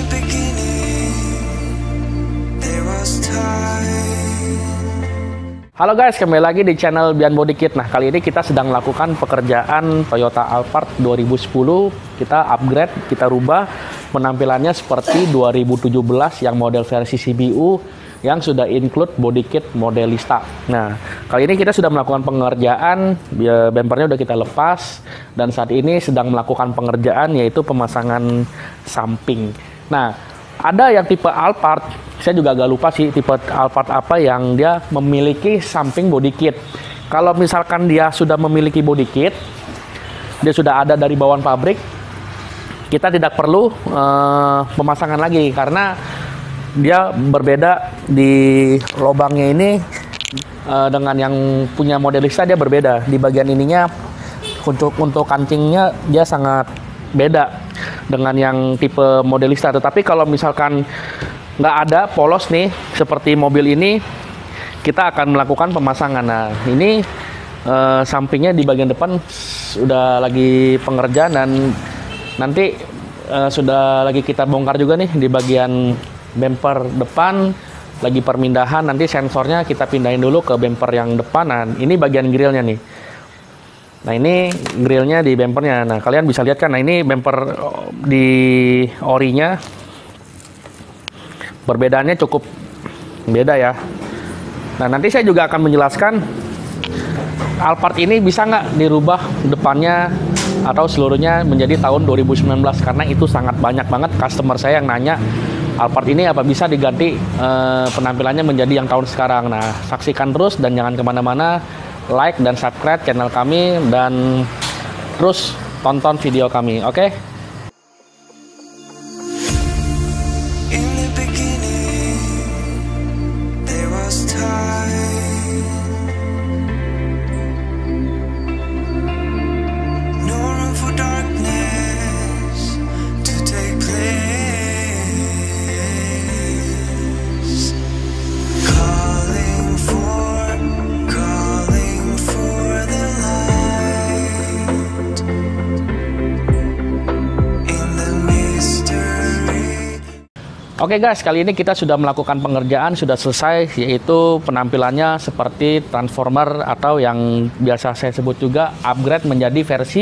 Halo guys, kembali lagi di channel Bian Body Kit. Nah, kali ini kita sedang melakukan pekerjaan Toyota Alphard 2010. Kita upgrade, kita rubah penampilannya seperti 2017 yang model versi CBU yang sudah include body kit modelista. Nah, kali ini kita sudah melakukan pengerjaan, bumpernya udah kita lepas, dan saat ini sedang melakukan pengerjaan yaitu pemasangan samping. Nah, ada yang tipe Alphard, saya juga agak lupa sih tipe Alphard apa yang dia memiliki samping body kit. Kalau misalkan dia sudah memiliki body kit, dia sudah ada dari bawaan pabrik, kita tidak perlu pemasangan lagi karena dia berbeda di lubangnya ini dengan yang punya modelista. Dia berbeda di bagian ininya, untuk kancingnya dia sangat beda dengan yang tipe modelista. Tetapi kalau misalkan nggak ada polos nih seperti mobil ini, kita akan melakukan pemasangan. Nah, ini sampingnya di bagian depan sudah lagi pengerjaan, dan nanti sudah lagi kita bongkar juga nih di bagian bumper depan, lagi permindahan. Nanti sensornya kita pindahin dulu ke bumper yang depan. Nah, ini bagian grillnya nih. Nah, ini grillnya di bumpernya. Nah, kalian bisa lihat kan, nah ini bumper di orinya. Perbedaannya cukup beda ya. Nah, nanti saya juga akan menjelaskan Alphard ini bisa nggak dirubah depannya atau seluruhnya menjadi tahun 2019, karena itu sangat banyak banget customer saya yang nanya Alphard ini apa bisa diganti penampilannya menjadi yang tahun sekarang. Nah, saksikan terus dan jangan kemana-mana, like dan subscribe channel kami, dan terus tonton video kami, oke? Oke guys, kali ini kita sudah melakukan pengerjaan, sudah selesai, yaitu penampilannya seperti Transformer atau yang biasa saya sebut juga upgrade menjadi versi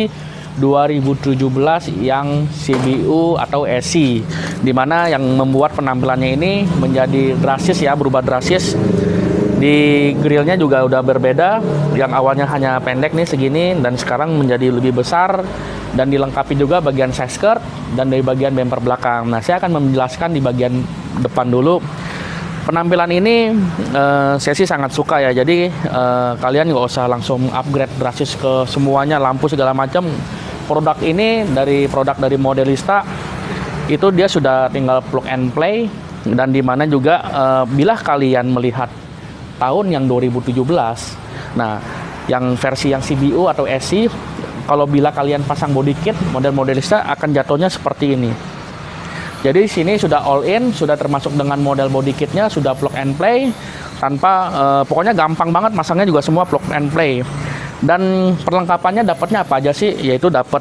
2017 yang CBU atau SC, dimana yang membuat penampilannya ini menjadi drastis ya, berubah drastis. Di grillnya juga udah berbeda, yang awalnya hanya pendek nih segini dan sekarang menjadi lebih besar, dan dilengkapi juga bagian side skirt dan dari bagian bumper belakang. Nah, saya akan menjelaskan di bagian depan dulu. Penampilan ini saya sih sangat suka ya, jadi kalian nggak usah langsung upgrade drastis ke semuanya, lampu segala macam. Produk ini dari modelista itu dia sudah tinggal plug and play, dan dimana juga bila kalian melihat tahun yang 2017, nah yang versi yang CBU atau SC, kalau bila kalian pasang body kit model modelista akan jatuhnya seperti ini. Jadi sini sudah all in, sudah termasuk dengan model body kitnya, sudah plug and play tanpa pokoknya gampang banget masangnya, juga semua plug and play. Dan perlengkapannya dapatnya apa aja sih? Yaitu dapat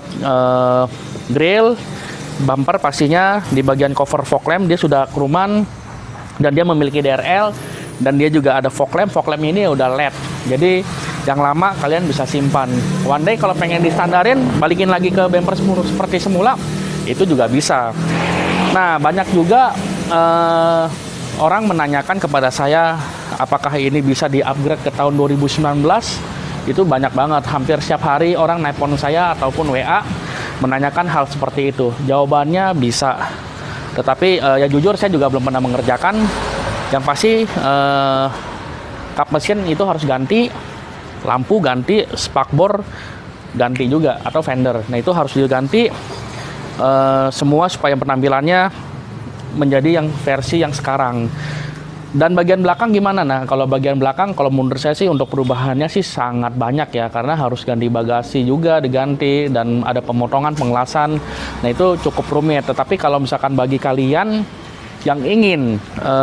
grill, bumper pastinya, di bagian cover fog lamp dia sudah kruman dan dia memiliki DRL. Dan dia juga ada fog lamp ini udah LED. Jadi yang lama kalian bisa simpan. One day kalau pengen distandarin, balikin lagi ke bumper seperti semula, itu juga bisa. Nah, banyak juga orang menanyakan kepada saya, apakah ini bisa di-upgrade ke tahun 2019? Itu banyak banget. Hampir setiap hari orang nelpon saya ataupun WA menanyakan hal seperti itu. Jawabannya bisa. Tetapi ya jujur saya juga belum pernah mengerjakan. Yang pasti kap mesin itu harus ganti, lampu ganti, spakbor ganti juga, atau fender. Nah, itu harus diganti semua supaya penampilannya menjadi yang versi yang sekarang. Dan bagian belakang gimana? Nah, kalau bagian belakang, kalau menurut saya sih untuk perubahannya sih sangat banyak ya, karena harus ganti bagasi juga diganti, dan ada pemotongan, pengelasan. Nah, itu cukup rumit. Tetapi kalau misalkan bagi kalian yang ingin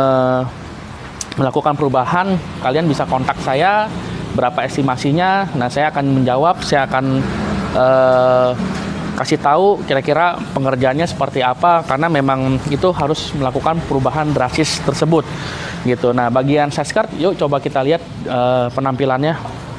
melakukan perubahan, kalian bisa kontak saya, berapa estimasinya. Nah, saya akan menjawab, saya akan kasih tahu kira-kira pengerjaannya seperti apa, karena memang itu harus melakukan perubahan drastis tersebut gitu. Nah, bagian side skirt, yuk coba kita lihat penampilannya.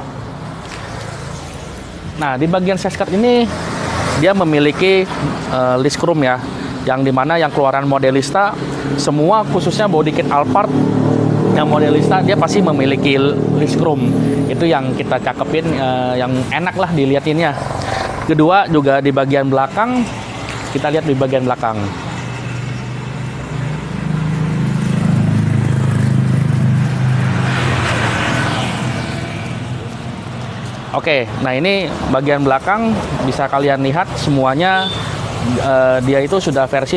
Nah, di bagian side skirt ini dia memiliki list chrome ya, yang dimana yang keluaran Modelista semua, khususnya body kit Alphard yang Modelista, dia pasti memiliki list chrome. Itu yang kita cakepin, yang enak lah dilihatinnya. Kedua juga di bagian belakang, kita lihat di bagian belakang. Oke, nah ini bagian belakang bisa kalian lihat semuanya, dia itu sudah versi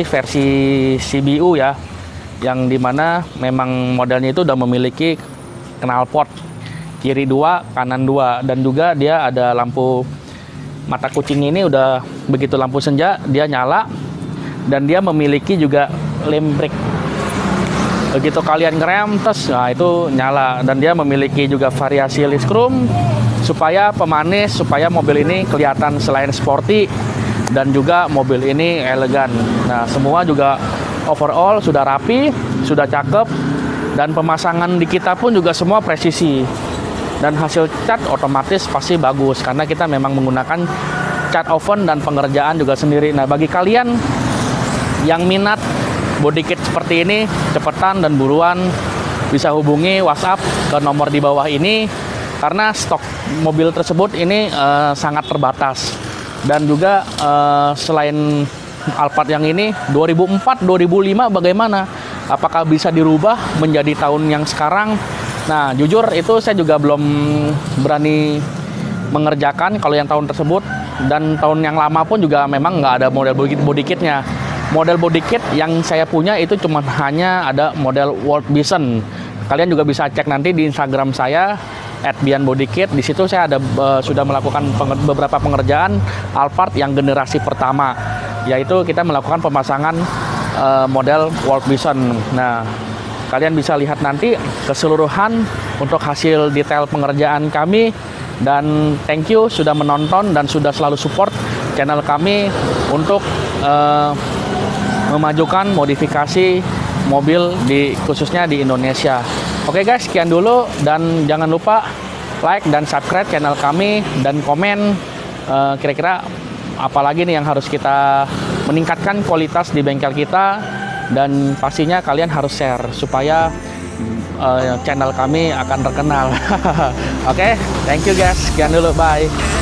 CBU ya, yang dimana memang modelnya itu udah memiliki knalpot kiri 2 kanan 2, dan juga dia ada lampu mata kucing ini udah begitu lampu senja dia nyala, dan dia memiliki juga lem brake. Begitu kalian ngerem tes, nah itu nyala, dan dia memiliki juga variasi list chrome supaya pemanis, supaya mobil ini kelihatan selain sporty dan juga mobil ini elegan. Nah, semua juga overall sudah rapi, sudah cakep, dan pemasangan di kita pun juga semua presisi. Dan hasil cat otomatis pasti bagus karena kita memang menggunakan cat oven dan pengerjaan juga sendiri. Nah, bagi kalian yang minat body kit seperti ini, cepetan dan buruan bisa hubungi WhatsApp ke nomor di bawah ini, karena stok mobil tersebut ini sangat terbatas. Dan juga selain Alphard yang ini 2004, 2005 bagaimana? Apakah bisa dirubah menjadi tahun yang sekarang? Nah, jujur itu saya juga belum berani mengerjakan kalau yang tahun tersebut, dan tahun yang lama pun juga memang nggak ada model body kitnya. Model body kit yang saya punya itu cuma hanya ada model World Vision. Kalian juga bisa cek nanti di Instagram saya @bianbodykit. Di situ saya ada sudah melakukan beberapa pengerjaan Alphard yang generasi pertama, yaitu kita melakukan pemasangan model World Vision. Nah, kalian bisa lihat nanti keseluruhan untuk hasil detail pengerjaan kami. Dan thank you sudah menonton dan sudah selalu support channel kami untuk memajukan modifikasi mobil khususnya di Indonesia. Oke guys, sekian dulu, dan jangan lupa like dan subscribe channel kami, dan komen kira-kira apalagi nih yang harus kita meningkatkan kualitas di bengkel kita, dan pastinya kalian harus share supaya channel kami akan terkenal. Oke, thank you guys, sekian dulu, bye.